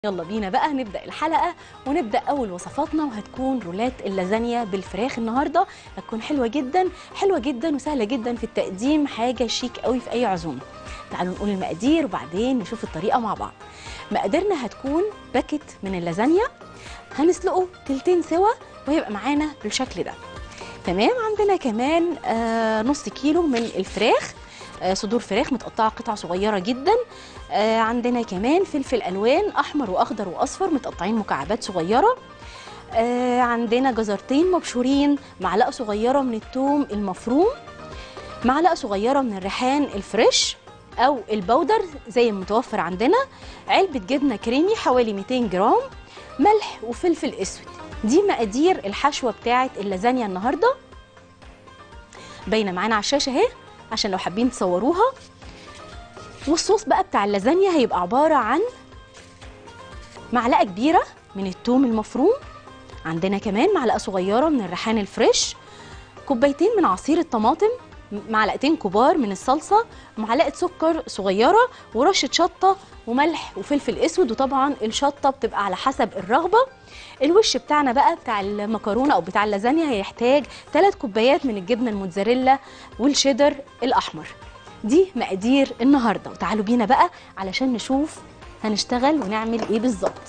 يلا بينا بقى نبدأ الحلقة ونبدأ أول وصفاتنا، وهتكون رولات اللازانيا بالفراخ. النهاردة هتكون حلوة جدا حلوة جدا وسهلة جدا في التقديم، حاجة شيك قوي في أي عزومة. تعالوا نقول المقادير وبعدين نشوف الطريقة مع بعض. مقاديرنا هتكون باكت من اللازانيا هنسلقه تلتين سوا وهيبقى معانا بالشكل ده. تمام. عندنا كمان نص كيلو من الفراخ، صدور فراخ متقطعه قطع صغيره جدا. عندنا كمان فلفل الوان احمر واخضر واصفر متقطعين مكعبات صغيره. عندنا جزرتين مبشورين، معلقه صغيره من الثوم المفروم، معلقه صغيره من الريحان الفريش او البودر زي المتوفر عندنا، علبه جبنه كريمي حوالي 200 جرام، ملح وفلفل اسود. دي مقادير الحشوه بتاعه اللازانيا النهارده، باينه معانا على الشاشه اهي عشان لو حابين تصوروها. والصوص بقى بتاع اللازانيا هيبقى عباره عن معلقه كبيره من الثوم المفروم، عندنا كمان معلقه صغيره من الريحان الفريش، كوبايتين من عصير الطماطم، معلقتين كبار من الصلصه، معلقه سكر صغيره، ورشه شطه وملح وفلفل اسود. وطبعا الشطه بتبقى على حسب الرغبه. الوش بتاعنا بقى بتاع المكرونه او بتاع اللازانيا هيحتاج 3 كوبايات من الجبنه الموتزاريلا والشيدر الاحمر. دي مقادير النهارده، وتعالوا بينا بقى علشان نشوف هنشتغل ونعمل ايه بالظبط.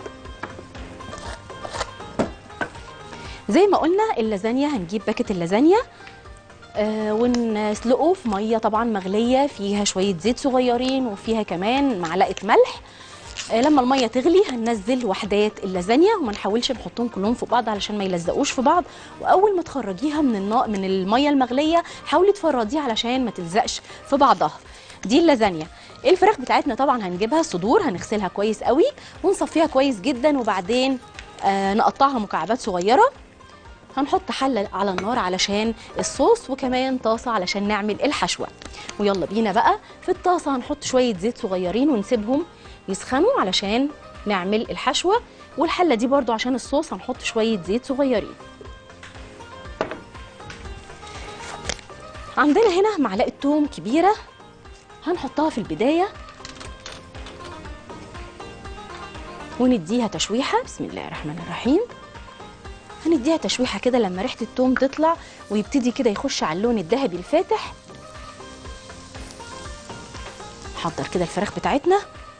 زي ما قلنا اللازانيا هنجيب باكت اللازانيا ونسلقه في ميه طبعا مغليه فيها شويه زيت صغيرين وفيها كمان معلقه ملح. لما الميه تغلي هننزل وحدات اللازانيا وما نحاولش نحطهم كلهم فوق بعض علشان ما يلزقوش في بعض. واول ما تخرجيها من الميه المغليه حاولي تفرديها علشان ما تلزقش في بعضها. دي اللازانيا. الفراخ بتاعتنا طبعا هنجيبها الصدور، هنغسلها كويس قوي ونصفيها كويس جدا، وبعدين نقطعها مكعبات صغيره. هنحط حله على النار علشان الصوص، وكمان طاسه علشان نعمل الحشوه. ويلا بينا بقى في الطاسه هنحط شويه زيت صغيرين ونسيبهم يسخنوا علشان نعمل الحشوه. والحله دي برضو عشان الصوص هنحط شويه زيت صغيرين. عندنا هنا معلقه ثوم كبيره هنحطها في البدايه ونديها تشويحه. بسم الله الرحمن الرحيم. هنديها تشويحه كده لما ريحه الثوم تطلع ويبتدي كده يخش على اللون الذهبي الفاتح. نحضر كده الفراخ بتاعتنا.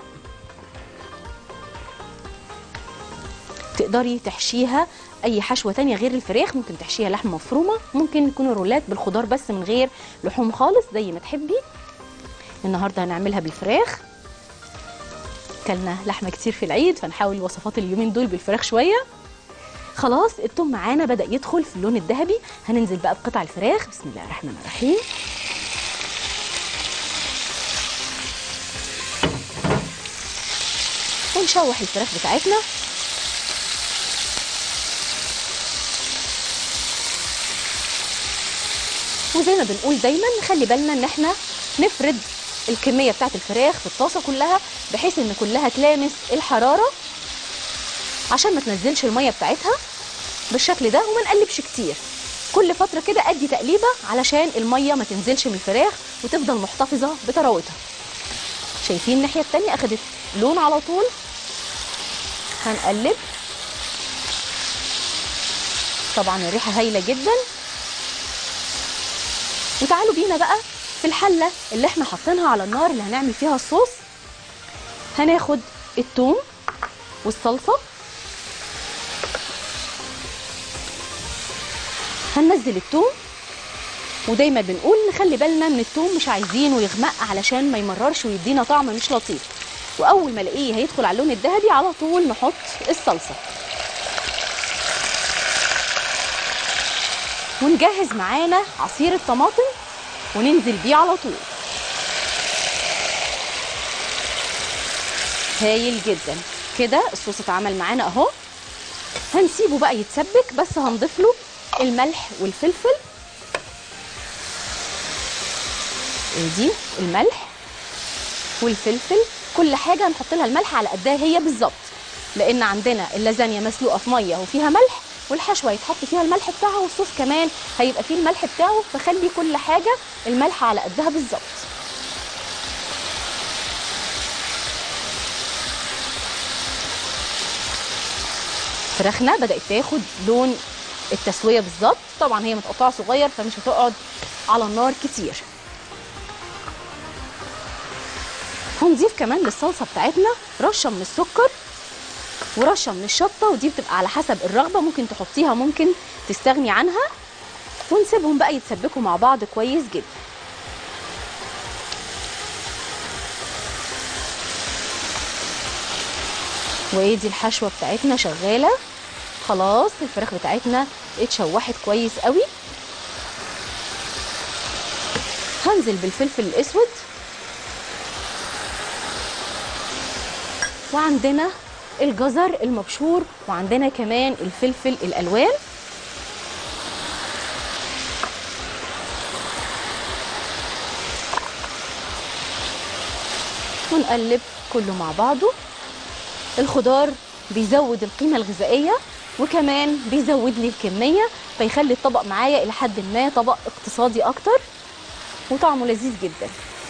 تقدري تحشيها اي حشوه تانية غير الفراخ، ممكن تحشيها لحمه مفرومه، ممكن يكون رولات بالخضار بس من غير لحوم خالص زي ما تحبي. النهارده هنعملها بالفراخ، كلنا لحمه كتير في العيد فنحاول وصفات اليومين دول بالفراخ شويه. خلاص الثوم معانا بدأ يدخل في اللون الذهبي، هننزل بقى بقطع الفراخ. بسم الله الرحمن الرحيم. ونشوح الفراخ بتاعتنا. وزي ما بنقول دايما نخلي بالنا ان احنا نفرد الكميه بتاعت الفراخ في الطاسه كلها بحيث ان كلها تلامس الحراره عشان ما تنزلش الميه بتاعتها بالشكل ده، وما نقلبش كتير. كل فتره كده ادي تقليبه علشان الميه ما تنزلش من الفراخ وتفضل محتفظه بطراوتها. شايفين الناحيه التانيه اخدت لون على طول. هنقلب. طبعا الريحه هايله جدا. وتعالوا بينا بقى في الحله اللي احنا حاطينها على النار اللي هنعمل فيها الصوص. هناخد الثوم والصلصه، هننزل الثوم. ودايما بنقول نخلي بالنا ان الثوم مش عايزينه يغمق علشان ما يمررش ويدينا طعم مش لطيف. واول ما الاقيه هيدخل على اللون الذهبي على طول نحط الصلصه. ونجهز معانا عصير الطماطم وننزل بيه على طول. هايل جدا كده الصوص اتعمل معانا اهو. هنسيبه بقى يتسبك، بس هنضيف له الملح والفلفل. ادي الملح والفلفل، كل حاجه هنحط لها الملح على قدها هي بالظبط، لان عندنا اللازانيا مسلوقه في ميه وفيها ملح، والحشوه هيتحط فيها الملح بتاعها، والصوص كمان هيبقى فيه الملح بتاعه، فخلي كل حاجه الملح على قدها بالظبط. فراخنا بدأت تاخد لون التسوية بالظبط. طبعا هي متقطعة صغير فمش هتقعد على النار كتير. هنضيف كمان للصلصة بتاعتنا رشة من السكر ورشة من الشطة، ودي بتبقى على حسب الرغبة، ممكن تحطيها ممكن تستغني عنها. ونسيبهم بقى يتسبكوا مع بعض كويس جدا. ودي الحشوة بتاعتنا شغالة خلاص. الفراخ بتاعتنا اتشوحت كويس قوي. هنزل بالفلفل الاسود، وعندنا الجزر المبشور، وعندنا كمان الفلفل الالوان. ونقلب كله مع بعضه. الخضار بيزود القيمة الغذائية وكمان بيزود لي الكمية، فيخلي الطبق معايا إلى حد ما طبق اقتصادي أكتر وطعمه لذيذ جدا.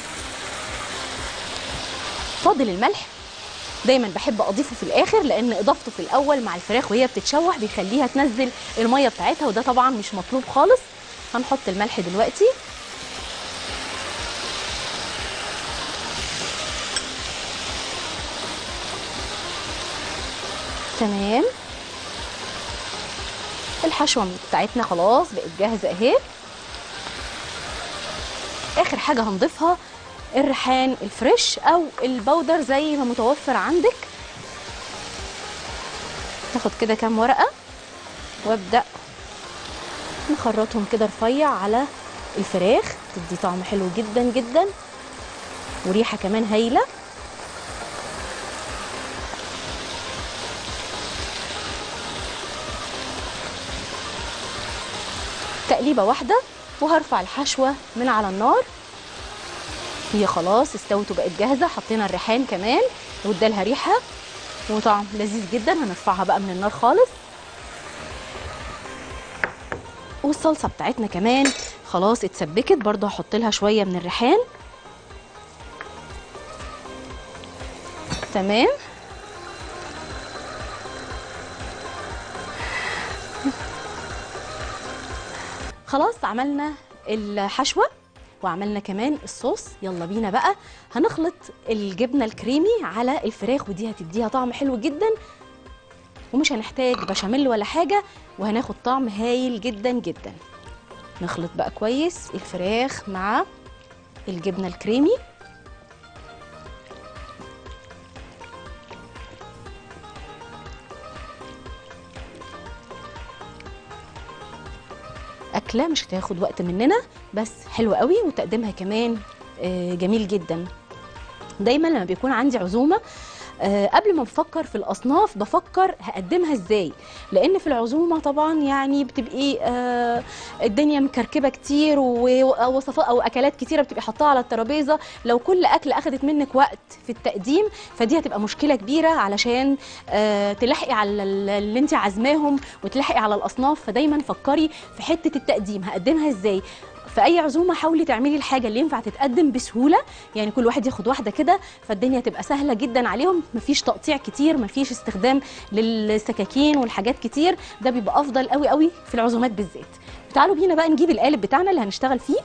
فاضل الملح، دايما بحب أضيفه في الآخر لأن إضافته في الأول مع الفراخ وهي بتتشوح بيخليها تنزل المية بتاعتها، وده طبعا مش مطلوب خالص. هنحط الملح دلوقتي. تمام. الحشوه بتاعتنا خلاص بقت جاهزه اهي. اخر حاجه هنضيفها الريحان الفريش او البودر زي ما متوفر عندك. ناخد كده كام ورقه وابدا نخرطهم كده رفيع على الفراخ، تدي طعم حلو جدا جدا وريحه كمان هايله. تقليبه واحده وهرفع الحشوه من على النار. هي خلاص استوت وبقت جاهزه. حطينا الريحان كمان وادالها ريحه وطعم لذيذ جدا. هنرفعها بقى من النار خالص. والصلصه بتاعتنا كمان خلاص اتسبكت، برضو هحط لها شويه من الريحان. تمام. خلاص عملنا الحشوه وعملنا كمان الصوص. يلا بينا بقى هنخلط الجبنه الكريمي على الفراخ، ودي هتديها طعم حلو جدا ومش هنحتاج بشاميل ولا حاجه، وهناخد طعم هايل جدا جدا. نخلط بقى كويس الفراخ مع الجبنه الكريمي. أكلة مش هتاخد وقت مننا بس حلوة قوي، وتقديمها كمان جميل جدا. دايما لما بيكون عندي عزومة قبل ما بفكر في الأصناف بفكر هقدمها ازاي، لأن في العزومة طبعا يعني بتبقي الدنيا مكركبة كتير ووصفات أو أكلات كتيرة بتبقي حطاها على الترابيزة. لو كل أكلة أخدت منك وقت في التقديم فدي هتبقى مشكلة كبيرة علشان تلحقي على اللي انت عازماهم وتلحقي على الأصناف. فدايما فكري في حتة التقديم هقدمها ازاي. في اي عزومه حاولي تعملي الحاجه اللي ينفع تتقدم بسهوله، يعني كل واحد ياخد واحده كده فالدنيا تبقى سهله جدا عليهم، مفيش تقطيع كتير، مفيش استخدام للسكاكين والحاجات كتير. ده بيبقى افضل قوي قوي في العزومات بالذات. تعالوا بينا بقى نجيب القالب بتاعنا اللي هنشتغل فيه.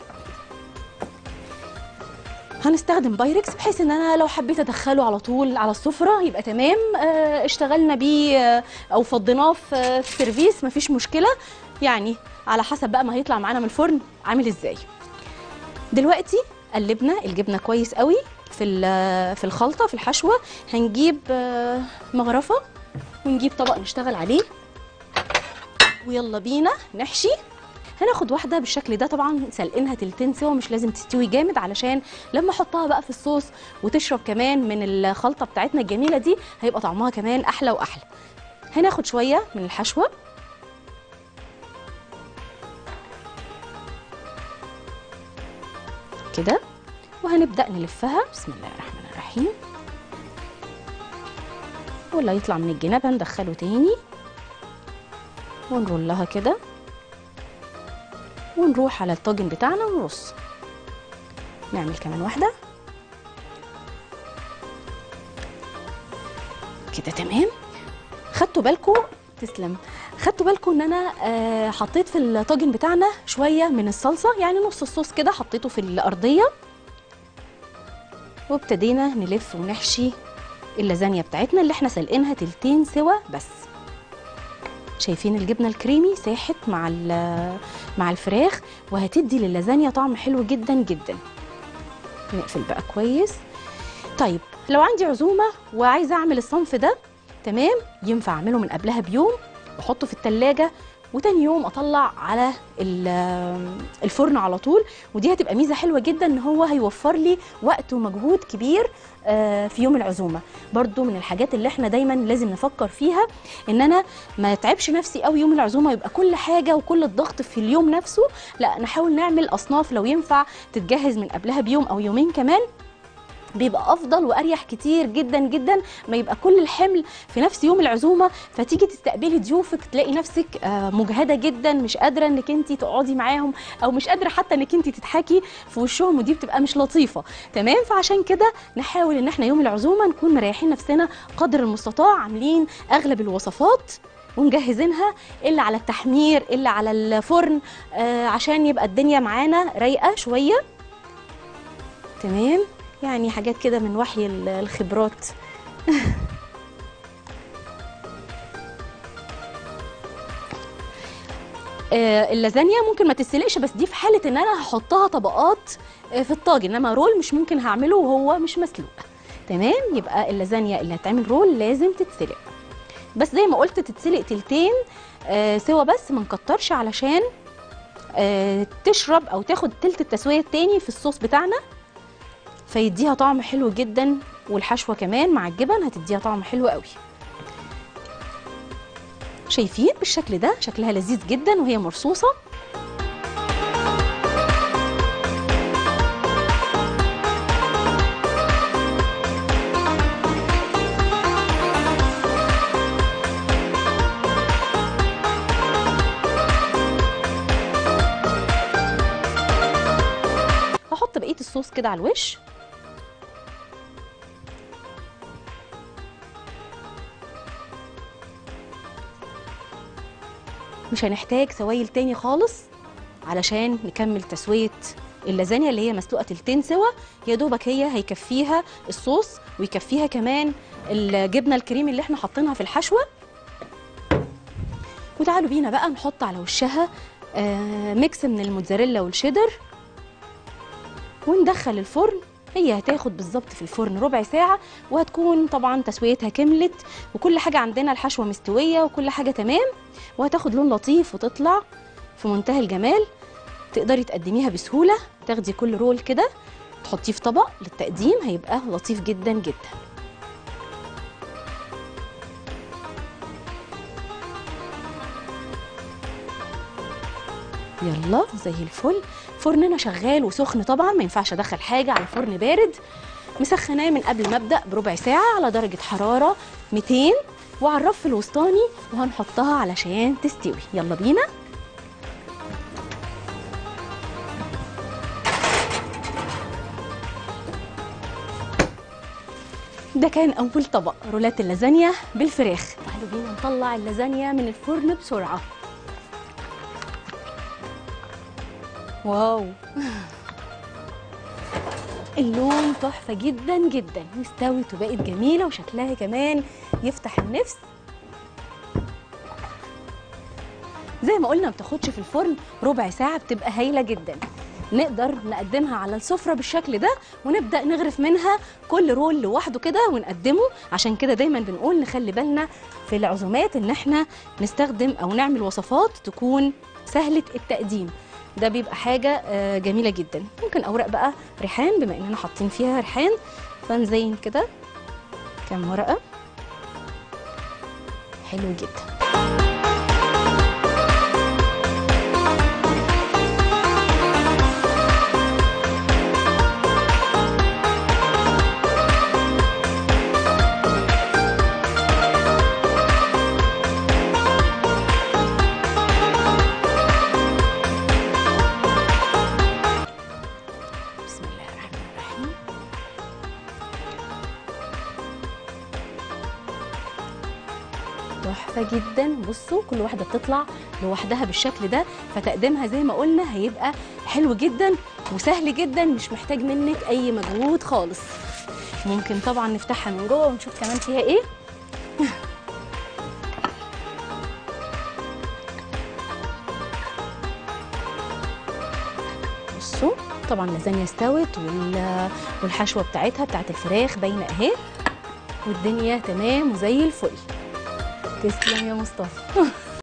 هنستخدم بايركس بحيث ان انا لو حبيت ادخله على طول على السفره يبقى تمام. اشتغلنا بيه او فضيناه في سيرفيس مفيش مشكله، يعني على حسب بقى ما هيطلع معانا من الفرن عامل ازاي. دلوقتي قلبنا الجبنه كويس قوي في الخلطه في الحشوه. هنجيب مغرفه ونجيب طبق نشتغل عليه ويلا بينا نحشي. هناخد واحده بالشكل ده، طبعا سلقينها تلتين سوا مش لازم تستوي جامد علشان لما احطها بقى في الصوص وتشرب كمان من الخلطه بتاعتنا الجميله دي هيبقى طعمها كمان احلى واحلى. هناخد شويه من الحشوه كده وهنبدأ نلفها. بسم الله الرحمن الرحيم. واللي يطلع من الجناب هندخله تاني ونرولها كده ونروح على الطاجن بتاعنا ونرص. نعمل كمان واحدة كده. تمام. خدتوا بالكم؟ تسلم. خدتوا بالكم ان انا حطيت في الطاجن بتاعنا شويه من الصلصه، يعني نص الصوص كده حطيته في الارضيه، وابتدينا نلف ونحشي اللازانيا بتاعتنا اللي احنا سلقينها تلتين سوا بس. شايفين الجبنه الكريمي ساحت مع الفراخ، وهتدي للازانيا طعم حلو جدا جدا. نقفل بقى كويس. طيب لو عندي عزومه وعايزه اعمل الصنف ده، تمام، ينفع اعمله من قبلها بيوم واحطه في التلاجة، وتاني يوم اطلع على الفرن على طول. ودي هتبقى ميزه حلوه جدا، ان هو هيوفر لي وقت ومجهود كبير في يوم العزومه. برضو من الحاجات اللي احنا دايما لازم نفكر فيها، ان انا ما اتعبش نفسي قوي يوم العزومه، يبقى كل حاجه وكل الضغط في اليوم نفسه. لا، نحاول نعمل اصناف لو ينفع تتجهز من قبلها بيوم او يومين كمان، بيبقى افضل واريح كتير جدا جدا ما يبقى كل الحمل في نفس يوم العزومه، فتيجي تستقبلي ضيوفك تلاقي نفسك مجهده جدا، مش قادره انك انت تقعدي معاهم، او مش قادره حتى انك انت تضحكي في وشهم، ودي بتبقى مش لطيفه. تمام. فعشان كده نحاول ان احنا يوم العزومه نكون مريحين نفسنا قدر المستطاع، عاملين اغلب الوصفات ومجهزينها الا على التحمير الا على الفرن، عشان يبقى الدنيا معانا رايقه شويه. تمام، يعني حاجات كده من وحي الخبرات. اللازانيا ممكن ما تتسلقش، بس دي في حاله ان انا هحطها طبقات في الطاجن، انما رول مش ممكن هعمله وهو مش مسلوق. تمام. يبقى اللازانيا اللي هتعمل رول لازم تتسلق، بس زي ما قلت تتسلق تلتين سوا بس، ما نكترش علشان تشرب او تاخد تلت التسويه التاني في الصوص بتاعنا، فيديها طعم حلو جدا، والحشوه كمان مع الجبن هتديها طعم حلو قوي. شايفين بالشكل ده؟ شكلها لذيذ جدا وهي مرصوصه. هحط بقيه الصوص كده على الوش. مش هنحتاج سوائل تاني خالص علشان نكمل تسويه اللازانيا اللي هي مسلوقه تلتين سوا، يا دوبك هي هيكفيها الصوص ويكفيها كمان الجبنه الكريمي اللي احنا حاطينها في الحشوه. وتعالوا بينا بقى نحط على وشها ميكس من الموتزاريلا والشيدر وندخل الفرن. هي هتاخد بالظبط في الفرن ربع ساعة، وهتكون طبعا تسويتها كملت وكل حاجة عندنا الحشوة مستوية وكل حاجة تمام، وهتاخد لون لطيف وتطلع في منتهى الجمال. تقدري تقدميها بسهولة، تاخدي كل رول كده تحطيه في طبق للتقديم، هيبقى لطيف جدا جدا. يلا زي الفل. فرننا شغال وسخن طبعا، ما ينفعش ادخل حاجه على فرن بارد. مسخناه من قبل ما ابدا بربع ساعه على درجه حراره 200، وعلى الرف الوسطاني، وهنحطها علشان تستوي. يلا بينا. ده كان اول طبق رولات اللازانيا بالفراخ. تعالوا بينا نطلع اللازانيا من الفرن بسرعه. واو، اللون تحفه جدا جدا، واستوت وبقت جميله وشكلها كمان يفتح النفس. زي ما قلنا ما بتاخدش في الفرن ربع ساعه، بتبقى هايله جدا. نقدر نقدمها على السفره بالشكل ده، ونبدا نغرف منها كل رول لوحده كده ونقدمه. عشان كده دايما بنقول نخلي بالنا في العزومات ان احنا نستخدم او نعمل وصفات تكون سهله التقديم. ده بيبقى حاجه جميله جدا. ممكن اوراق بقى ريحان، بما اننا حاطين فيها ريحان، فنزين كده كام ورقه. حلو جدا. تحفه جدا. بصوا كل واحده بتطلع لوحدها بالشكل ده، فتقديمها زي ما قلنا هيبقى حلو جدا وسهل جدا، مش محتاج منك اي مجهود خالص. ممكن طبعا نفتحها من جوه ونشوف كمان فيها ايه. بصوا طبعا اللازانيا استوت والحشوه بتاعتها بتاعت الفراخ باينه اهي، والدنيا تمام وزي الفل. تسلم يا مصطفى.